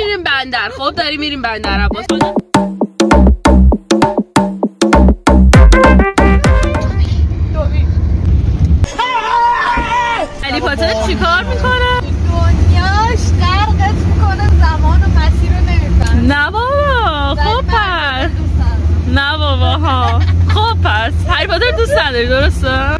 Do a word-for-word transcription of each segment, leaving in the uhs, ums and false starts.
میریم بندر. خب داریم میریم بندر عباس. علی پاتر چیکار میکنه؟ دنیاش غرقت میکنه، زمان و مسیر رو نمیفهمه. نه بابا خب پس نه بابا ها خب پس هری پاتر دوست نداری درسته؟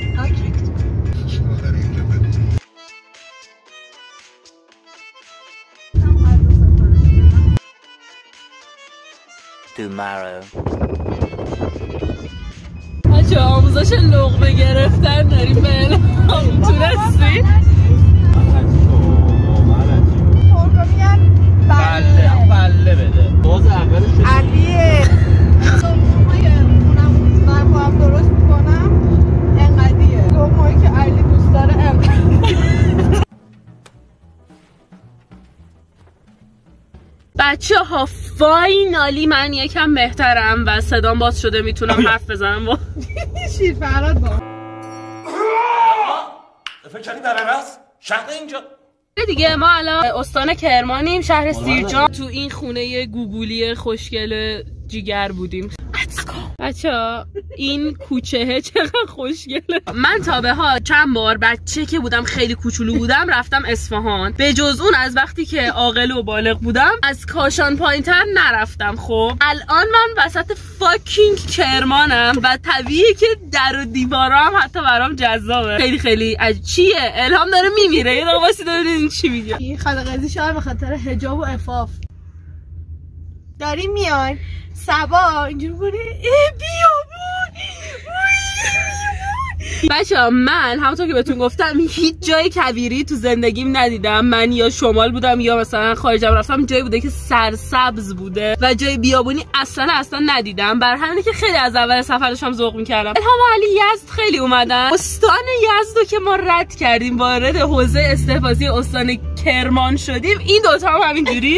Tomorrow. بچه آموزش لقمه گرفتن داریم به الهام. تونستی؟ ترکا میگن بله بله بده باز اولش علیه لقمه اونم من خواهم درست میکنم انقدیه لقمه‌ای که علی دوست داره انقدر. بچه ها فاینالی من یکم بهترم و صدام باز شده میتونم حرف بزنم با شیر فراد با فکر کردی در عوض شهر اینجا دیگه. ما الان استان کرمانیم، شهر سیرجان، تو این خونه گوگولی خوشگل جیگر بودیم. بچه ها این کوچه چقدر خوشگله. من تا به ها چند بار بچه که بودم خیلی کوچولو بودم رفتم اصفهان، به جز اون از وقتی که عاقل و بالغ بودم از کاشان پایینتر نرفتم. خب الان من وسط فاکینگ کرمانم و طبیعیه که در و دیوارا هم حتی برام جذابه. خیلی خیلی عج... چیه الهام داره میمیره. یه دقیقه واسه ببینید چی میگه. این خالقزی شاید به خاطر حجاب و عفاف داریم میایم سبا اینجوری بوده بیابون. بچه ها من همونطور که بهتون گفتم هیچ جای کویری تو زندگیم ندیدم. من یا شمال بودم یا مثلا خارجم رفتم جایی بوده که سرسبز بوده و جای بیابونی اصلا اصلا ندیدم. بر همینه که خیلی از اول سفر داشتم ذوق میکردم. الهام و علی یزد خیلی اومدن. استان یزدو که ما رد کردیم وارد حوزه استفاضی استان کرمان شدیم. این دوتا هم همینجوری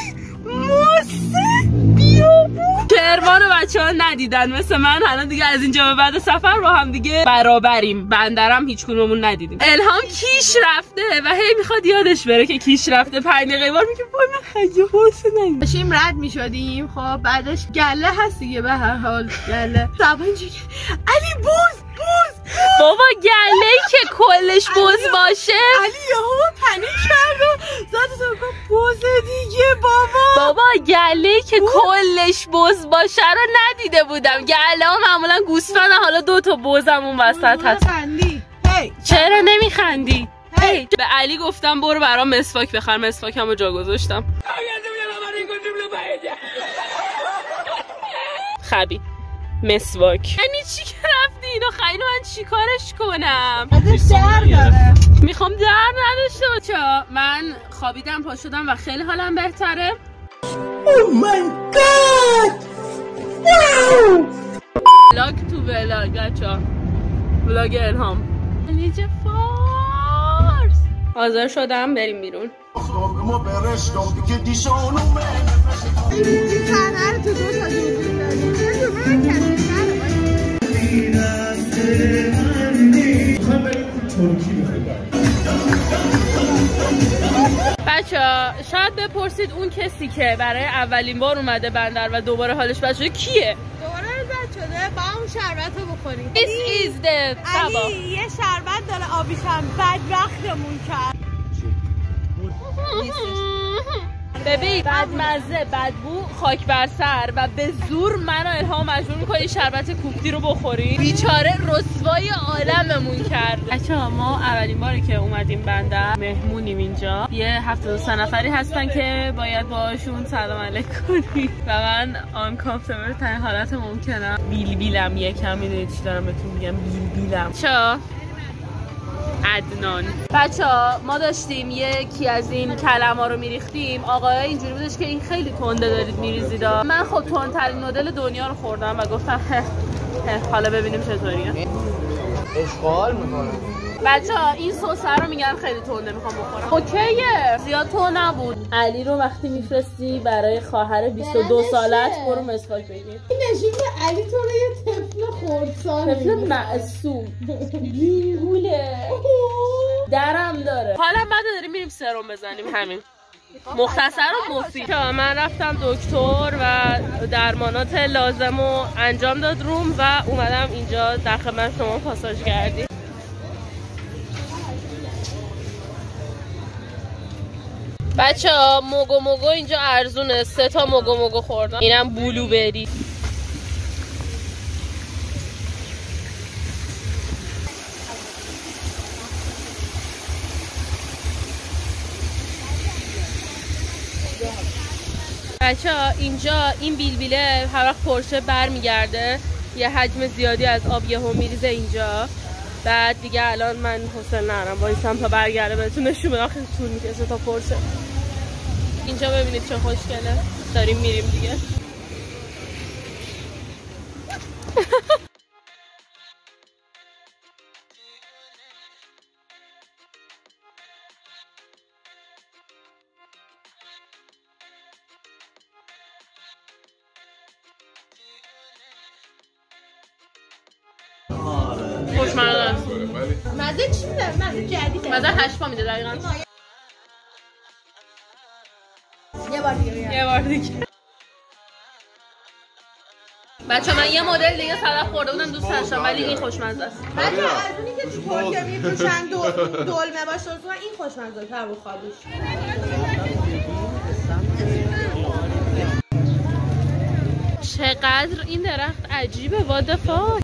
کرمان رو بچه ها ندیدن مثل من. الان دیگه از اینجا به بعد سفر با هم دیگه برابریم. بندرم هیچ کدوممون ندیدیم. الهام کیش رفته و هی میخواد یادش بره که کیش رفته. پنج دقیقه بار میگه وای من خیلی حوصله ندارم. داشتیم رد میشدیم خب بعدش گله هست دیگه به هر حال گله سبا اینجوری علی بوز بوز بابا گله‌ای که کلش بوز باشه. علی یهو پنیک کرد و زد تو گفت بوز دیگه بابا. بابا گله‌ای که کلش بوز باشه رو ندیده بودم. گله ها معمولا گوسفند، حالا دو تا بوزم اون وسط هست. هی چرا نمیخندی؟ هی به علی گفتم برو برام مسواک بخر. مسواکمو جا گذاشتم. خبی مسواک یعنی چی که رفتی اینو خیلی من چی کارش کنم؟ ازش در داره. میخوام در نداشته باشه. من خوابیدم پا شدم و خیلی حالم بهتره. Oh my god! Wow! ولاگ تو ولاگ بچه‌ها. ولاگ الهام. لیجه فارس. حاضر شدم بریم بیرون. بچه ها شاید بپرسید اون کسی که برای اولین بار اومده بندر و دوباره حالش بد شده کیه؟ دوباره بد شده با اون شربت رو بخوریم. This is the علی یه شربت داره آبیشم بدبختمون کرد. ببین بدمزه بدبو خاک بر سر و به زور من و الهام مجبور میکنی شربت کوفتی رو بخوریم. بیچاره رسوای عالممون کرد. بچه‌ها ما اولین باری که اومدیم بندر مهمونیم اینجا. یه هفتاد و سه نفری هستن که باید باهاشون سلام علیک کنیم و من آن کامفتبل ترین حالت ممکنم. بیل بیلم یکم. میدونید چی دارم بهتون میگم؟ بیل بیلم. چا عدنان. بچه ها ما داشتیم یکی از این کلم‌ها رو میریختیم. آقای اینجوری بودش که این خیلی تنده دارید میریزید. من خب تندترین نودل دنیا رو خوردم و گفتم هه هه حالا ببینیم چطوریه. اشغال میکنه. بچه ها این سس رو میگن خیلی تنده میخوام بخورم. اوکیه زیاد تند نبود. علی رو وقتی میفرستی برای خواهر بیست و دو سالت برو مسواک بگیر. این نشون که علی تو رو یه طفل خردسال طفل معصوم گینگوله درم داره. حالا بعد داریم میریم سرم بزنیم. همین مختصر و مفید. من رفتم دکتر و درمانات لازم رو انجام داد روم و اومدم اینجا در خدمت شما پاساژگردی. بچه ها موگو موگو اینجا ارزونه، سه تا موگو موگو خوردم. اینم بلوبری. بچه ها اینجا این بیلبیله هر وقت پرشه بر میگرده یه حجم زیادی از آب یهو میریزه اینجا. بعد دیگه الان من حوصله ندارم وایسم تا برگرده بهتون نشون بدم، خیلی طول میکشه تا پرشه. اینجا ببینید چه خوشگله. داریم میریم دیگه. خوشمزه است. مزه چی میده؟ مزه جدیده. مزه هشپا میده دقیقاً. یه بار دیگه. یه بار دیگه. بچه من یه مدل دیگه صدف خورده بودم دوست داشتم ولی این خوشمزه است. بچه از اونی که تو ترکیه میفروشن دلمه باشه اصلا این خوشمزه تر بود خوابش. چقدر این درخت عجیبه. وادفا.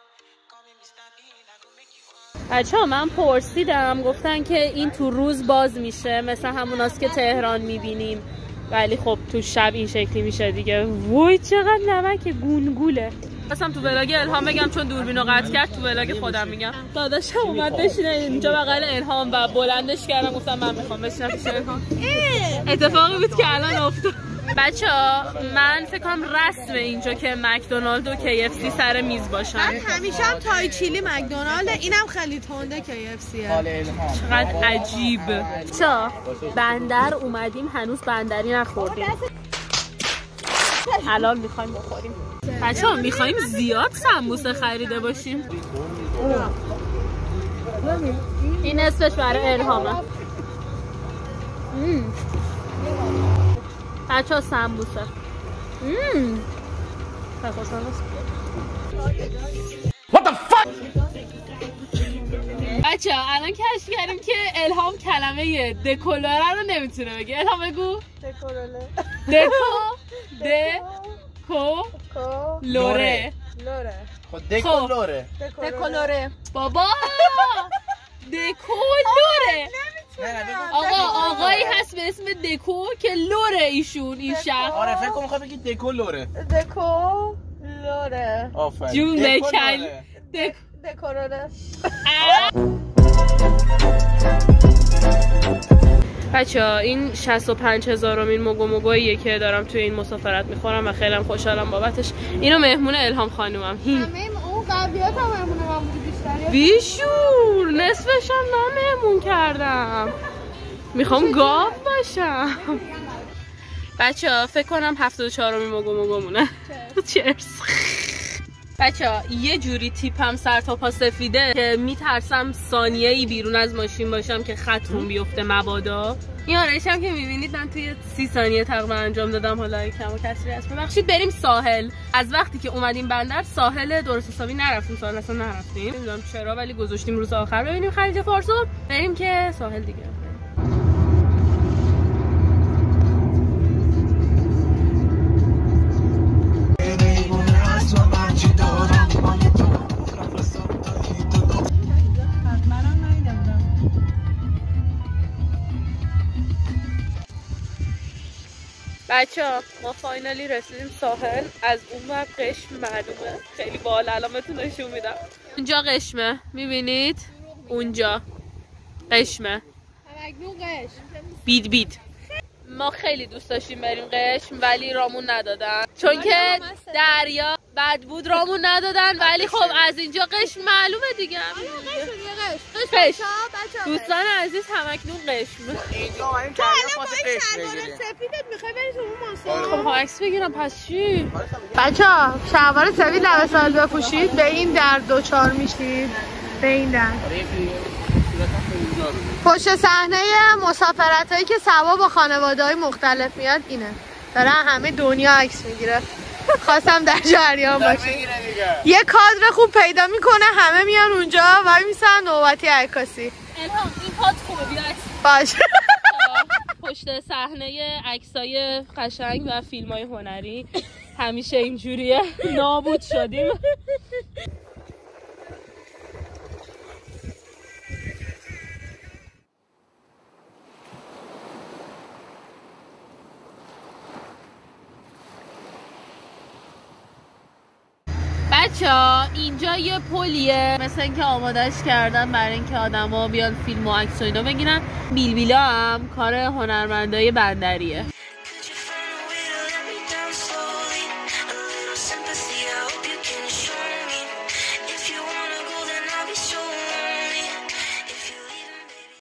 بچه ها من پرسیدم گفتن که این تو روز باز میشه مثل هموناست که تهران میبینیم ولی خب تو شب این شکلی میشه دیگه. وای چقدر نمک گونگوله. اصلا تو ولاگ الهام بگم چون دوربینو قطع کرد تو ولاگ خودم میگم. داداشم اومد بشینه اینجا بغل الهام و بلندش کردم گفتم من میخوام بشینم پیش الهام. اتفاقی بود که الان افتاد. بچه ها من فکر کنم رسم اینجا که مکدونالد و کی اف سی سر میز باشن. من همیشه هم تای چیلی مکدونالد، اینم خیلی تنده کی اف سیه. چقدر عجیب. چا بندر اومدیم هنوز بندری نخوردیم. الان میخوایم بخوریم. بچه ها میخوایم زیاد سمبوسه خریده باشیم. این اسمش برای الهامه. بچه ها سمبوسه. مم. What the fuck؟ بچه ها الان کشف کردیم که الهام کلمه دکولاره رو نمیتونه بگه. الهام بگو. دکولوره. دکو. دکو. لوره. لوره. خود دکولوره. دکولوره. بابا. دکولوره. آقا آقایی هست به اسم دکو که لوره ایشون این شهر. آره فکر کنم میخوای بگی دکولوره. دکولوره. آفرین. جون بکن. دک دکولوره. بچه ها این شصت و پنج هزارمین موگو موگوییه که دارم توی این مسافرت میخورم و خیلی هم خوشحالم بابتش. اینو مهمون الهام خانومم. هین. اون قبلیات هم مهمون من بودی بیشتری. بیشور نصفش هم من مهمون کردم. میخوام گاو باشم. بچه ها فکر کنم هفتاد و چهارمین موگو موگومونه. چرس. بچه ها یه جوری تیپم سر تا پا سفیده که میترسم ثانیه ای بیرون از ماشین باشم که خط روم بیفته مبادا. این آرایش هم که میبینید من توی سی ثانیه تقریبا انجام دادم. حالا کم و کسری هست ببخشید. بریم ساحل. از وقتی که اومدیم بندر ساحل درست حسابی نرفتیم. ساحل اصلا نرفتیم نمیدونم چرا ولی گذاشتیم روز آخر ببینیم خلیج فارس رو. بریم که ساحل دیگه. بچه ها ما فاینالی رسیدیم ساحل. از اون ور قشم معلومه خیلی باحال. الان بهتون نشون میدم. اونجا قشمه میبینید اونجا قشمه. بید بید. ما خیلی دوست داشتیم بریم قشم ولی رامون ندادن چون که دریا بد بود. رامون ندادن ولی خب از اینجا قشم معلومه دیگه. قشم دوستان عزیز همکنون قشم. اینجا اومدیم که الان واسه قشم بگیریم. سفیدت میخوای بری تو اون ماسه. خب ها عکس بگیرم پس چی؟ بچه ها شلوار سفید لبه سال بپوشید به این در دوچار میشید. به این در پشت صحنه مسافرت هایی که سوا با خانواده های مختلف میاد اینه. داره همه دنیا عکس میگیره. خواستم در جریان باشه. یه کادر خوب پیدا میکنه همه میان اونجا وای میسن نوبتی عکاسی. الهام این پات خوبه بیا عکس باشه. پشت صحنه عکسای قشنگ و فیلمای هنری همیشه اینجوریه. نابود شدیم. بچه‌ها اینجا یه پلیه مثل اینکه آمادش کردن برای اینکه آدما بیان فیلم و عکس و اینا بگیرن. بیلبیلا هم کار هنرمندای بندریه.